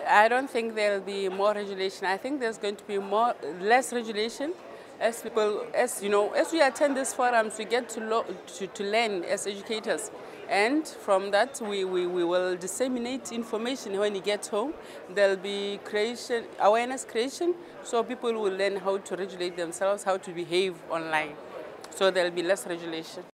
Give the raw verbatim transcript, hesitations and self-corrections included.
I don't think there'll be more regulation. I think there's going to be more, less regulation as people, as you know, as we attend these forums, we get to, lo to, to learn as educators. And from that, we, we, we will disseminate information when you get home. There'll be creation, awareness creation, so people will learn how to regulate themselves, how to behave online. So there'll be less regulation.